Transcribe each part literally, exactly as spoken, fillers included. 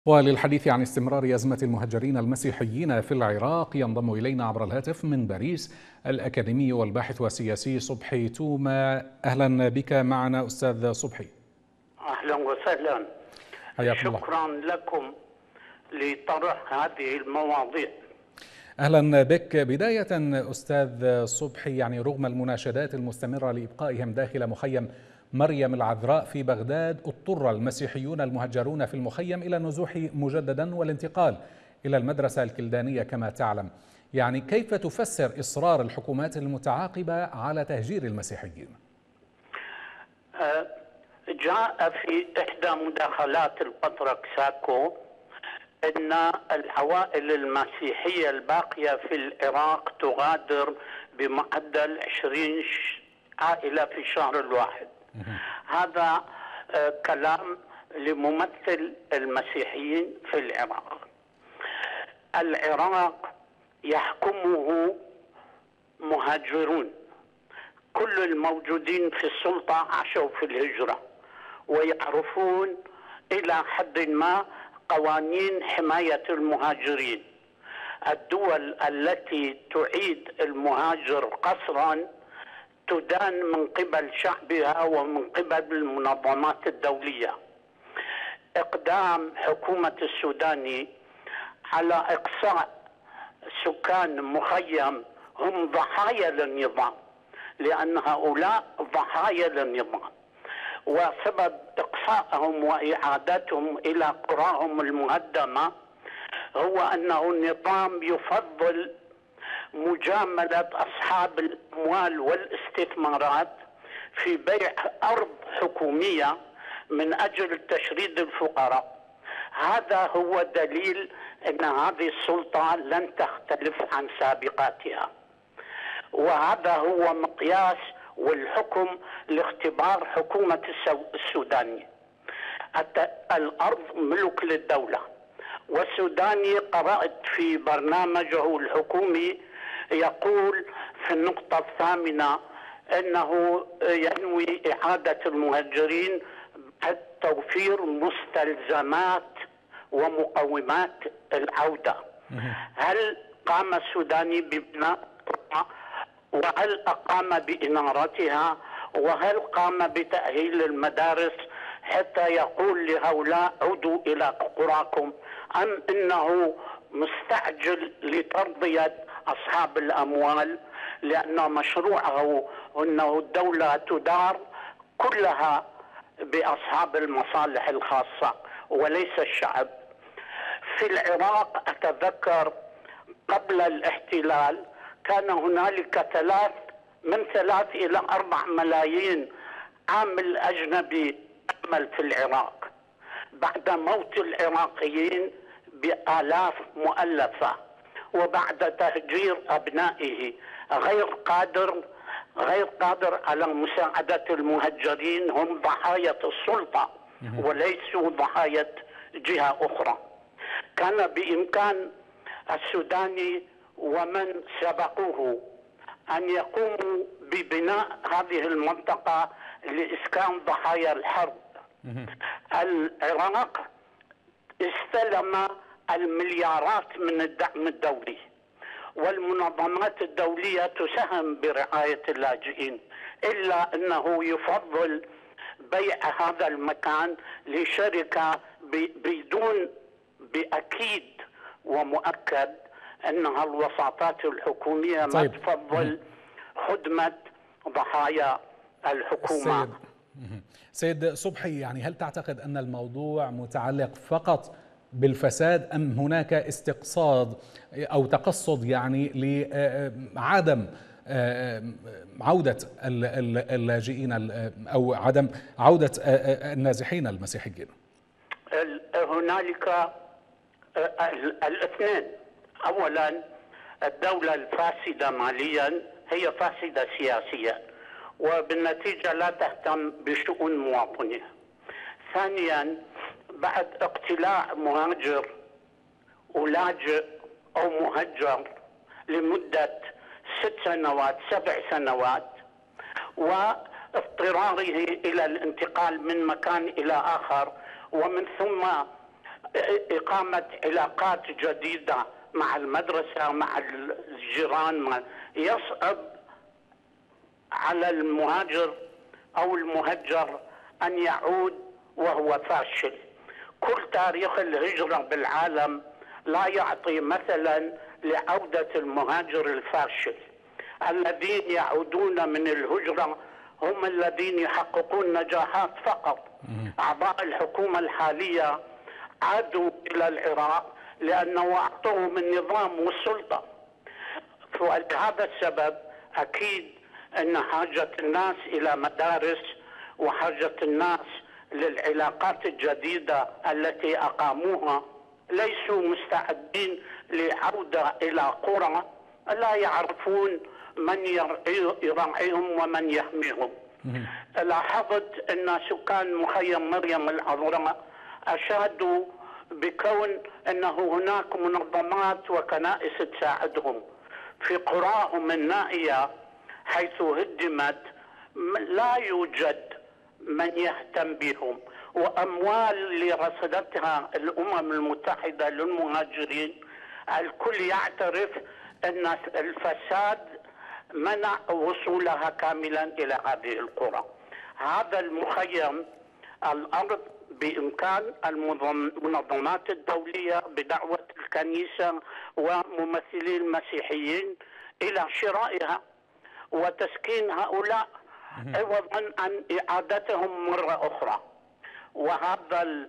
وللحديث عن استمرار أزمة المهجرين المسيحيين في العراق ينضم إلينا عبر الهاتف من باريس الأكاديمي والباحث والسياسي صبحي توما. أهلا بك معنا أستاذ صبحي. أهلا وسهلا. حياكم الله. شكرا لكم لطرح هذه المواضيع. أهلا بك. بداية أستاذ صبحي، يعني رغم المناشدات المستمرة لإبقائهم داخل مخيم مريم العذراء في بغداد، اضطر المسيحيون المهجرون في المخيم إلى النزوح مجددا والانتقال إلى المدرسة الكلدانية كما تعلم. يعني كيف تفسر إصرار الحكومات المتعاقبة على تهجير المسيحيين؟ جاء في إحدى مداخلات البطرك ساكو أن العوائل المسيحية الباقية في العراق تغادر بمعدل عشرين عائلة في الشهر الواحد. هذا كلام لممثل المسيحيين في العراق. العراق يحكمه مهاجرون، كل الموجودين في السلطة عاشوا في الهجرة ويعرفون إلى حد ما قوانين حماية المهاجرين. الدول التي تعيد المهاجر قسرا تدان من قبل شعبها ومن قبل المنظمات الدولية. إقدام حكومة السوداني على إقصاء سكان مخيم هم ضحايا للنظام، لأن هؤلاء ضحايا للنظام، وسبب إقصائهم وإعادتهم إلى قراهم المهدمة هو أنه النظام يفضل مجاملة أصحاب الأموال والاستثمارات في بيع أرض حكومية من أجل تشريد الفقراء. هذا هو دليل أن هذه السلطة لن تختلف عن سابقاتها، وهذا هو مقياس والحكم لاختبار حكومة السوداني. الأرض ملك للدولة، والسوداني قرأت في برنامجه الحكومي يقول في النقطة الثامنة أنه ينوي إعادة المهجرين توفير مستلزمات ومقومات العودة. هل قام السوداني ببناء، وهل أقام بإنارتها، وهل قام بتأهيل المدارس حتى يقول لهؤلاء عودوا إلى قراكم، أم إنه مستعجل لترضية أصحاب الأموال؟ لأن مشروعه أنه الدولة تدار كلها بأصحاب المصالح الخاصة وليس الشعب. في العراق أتذكر قبل الاحتلال كان هنالك ثلاث من ثلاث إلى أربع ملايين عامل أجنبي يعمل في العراق. بعد موت العراقيين بآلاف مؤلفة وبعد تهجير أبنائه غير قادر غير قادر على مساعدة المهجرين، هم ضحايا السلطة وليسوا ضحايا جهة أخرى. كان بإمكان السوداني ومن سبقوه أن يقوموا ببناء هذه المنطقة لإسكان ضحايا الحرب. العراق استلم المليارات من الدعم الدولي، والمنظمات الدولية تساهم برعاية اللاجئين، إلا أنه يفضل بيع هذا المكان لشركة بدون بأكيد ومؤكد أنها الوساطات الحكومية ما طيب. تفضل خدمة ضحايا الحكومة. سيد, سيد صبحي، يعني هل تعتقد أن الموضوع متعلق فقط بالفساد، أم هناك استقصاد أو تقصد يعني لعدم عودة اللاجئين أو عدم عودة النازحين المسيحيين؟ هنالك الاثنين. أولا، الدولة الفاسدة ماليا هي فاسدة سياسيا، وبالنتيجة لا تهتم بشؤون مواطنيها. ثانيا، بعد اقتلاع مهاجر ولاجئ أو مهجر لمدة ست سنوات سبع سنوات واضطراره إلى الانتقال من مكان إلى آخر، ومن ثم إقامة علاقات جديدة مع المدرسة مع الجيران، يصعب على المهاجر أو المهجر أن يعود وهو فاشل. كل تاريخ الهجرة بالعالم لا يعطي مثلا لعودة المهاجر الفاشل. الذين يعودون من الهجرة هم الذين يحققون نجاحات فقط. أعضاء الحكومة الحالية عادوا إلى العراق لأنه أعطوهم النظام والسلطة. ولهذا السبب أكيد أن حاجة الناس إلى مدارس وحاجة الناس للعلاقات الجديدة التي أقاموها. ليسوا مستعدين لعودة إلى قرى لا يعرفون من يراعيهم ومن يحميهم. لاحظت أن سكان مخيم مريم العذراء أشادوا بكون أنه هناك منظمات وكنائس تساعدهم. في قراهم النائية حيث هدمت لا يوجد من يهتم بهم، وأموال اللي رصدتها الأمم المتحدة للمهاجرين الكل يعترف أن الفساد منع وصولها كاملا إلى هذه القرى. هذا المخيم الأرض بإمكان المنظمات الدولية بدعوة الكنيسة وممثلي المسيحيين إلى شرائها وتسكين هؤلاء عوضا عن إعادتهم مرة أخرى. وهذا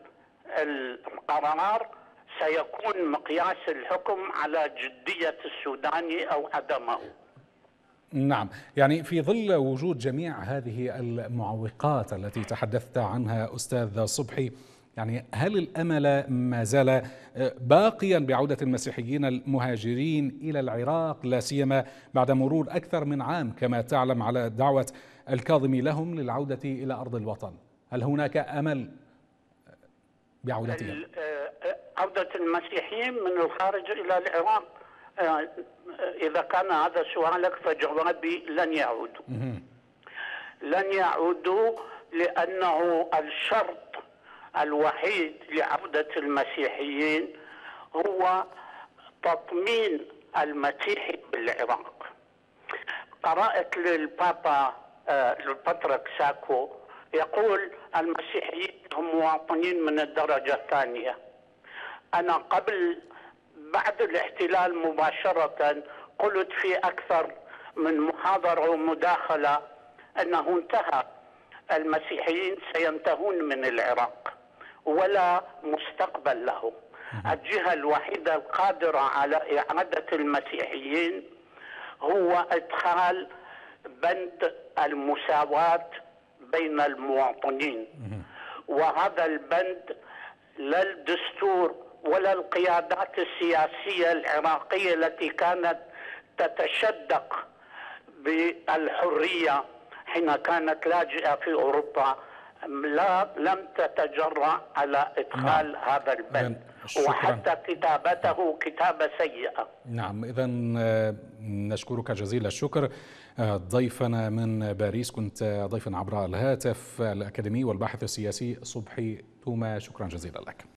القرار سيكون مقياس الحكم على جدية السوداني أو عدمه. نعم، يعني في ظل وجود جميع هذه المعوقات التي تحدثت عنها أستاذ صبحي، يعني هل الأمل ما زال باقيا بعودة المسيحيين المهاجرين إلى العراق، لا سيما بعد مرور أكثر من عام كما تعلم على دعوة الكاظمي لهم للعودة إلى أرض الوطن؟ هل هناك أمل بعودتهم؟ عودة المسيحيين من الخارج إلى العراق، إذا كان هذا سؤالك فجوابي لن يعودوا. لن يعودوا لأنه الشرط الوحيد لعودة المسيحيين هو تطمين المسيحي بالعراق. قرأت للبابا البطرك ساكو يقول المسيحيين هم مواطنين من الدرجة الثانية. أنا قبل بعد الاحتلال مباشرة قلت في أكثر من محاضرة ومداخلة أنه انتهى، المسيحيين سينتهون من العراق ولا مستقبل لهم. الجهة الوحيدة القادرة على إعادة المسيحيين هو إدخال بند المساواة بين المواطنين، وهذا البند لا الدستور ولا القيادات السياسية العراقية التي كانت تتشدق بالحرية حين كانت لاجئة في أوروبا لا لم تتجرأ على إدخال نعم. هذا البند، وحتى كتابته كتابة سيئة. نعم، إذن نشكرك جزيل الشكر. ضيفنا من باريس، كنت ضيفا عبر الهاتف الأكاديمي والباحث السياسي صبحي توما، شكرا جزيلا لك.